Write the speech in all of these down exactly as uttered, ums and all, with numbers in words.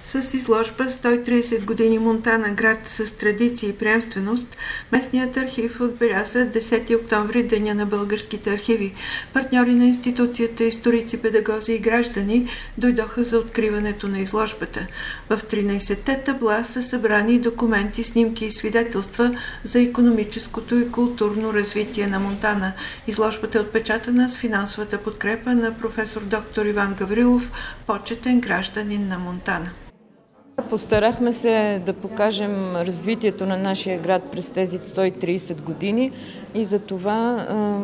С изложба сто и тридесет години Монтана, град с традиции и приемственост, местният архив отбеляза десети октомври Деня на българските архиви. Партньори на институцията, историци, педагози и граждани дойдоха за откриването на изложбата. В тринадесетте табла са събрани документи, снимки и свидетелства за икономическото и културно развитие на Монтана. Изложбата е отпечатана с финансовата подкрепа на професор доктор Иван Гаврилов, почетен гражданин на Монтана. Постарахме се да покажем развитието на нашия град през тези сто и тридесет години и за това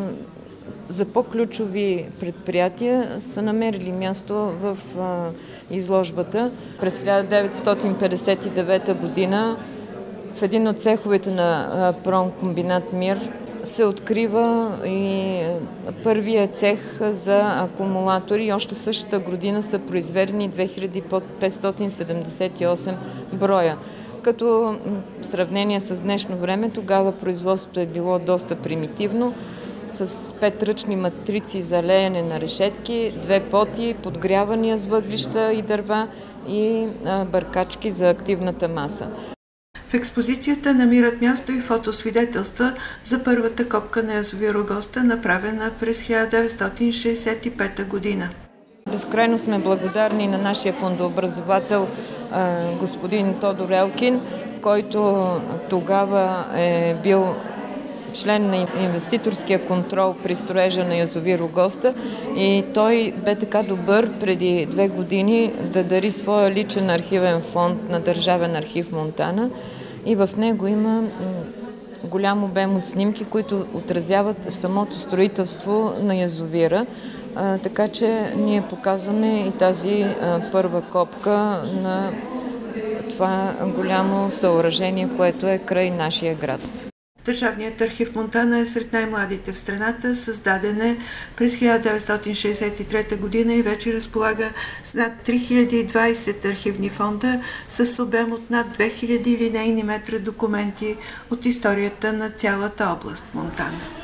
за по-ключови предприятия са намерили място в изложбата. През хиляда деветстотин петдесет и девета година в един от цеховете на промкомбинат МИР се открива и първия цех за акумулатори. Още същата година са произведени две хиляди петстотин седемдесет и осем броя. Като в сравнение с днешно време, тогава производството е било доста примитивно, с пет ръчни матрици за леене на решетки, две поти, подгрявания с въглища и дърва и бъркачки за активната маса. В експозицията намират място и фотосвидетелства за първата копка на язовир Огоста, направена през хиляда деветстотин шейсет и пета година. Безкрайно сме благодарни на нашия фондообразовател господин Тодор Елкин, който тогава е бил член на инвеститорския контрол при строежа на язовир Огоста и той бе така добър преди две години да дари своя личен архивен фонд на Държавен архив Монтана и в него има голям обем от снимки, които отразяват самото строителство на язовира, а, така че ние показваме и тази а, първа копка на това голямо съоръжение, което е край нашия град. Държавният архив Монтана е сред най-младите в страната, създаден е през хиляда деветстотин шейсет и трета година и вече разполага с над три хиляди и двадесет архивни фонда с обем от над две хиляди линейни метра документи от историята на цялата област Монтана.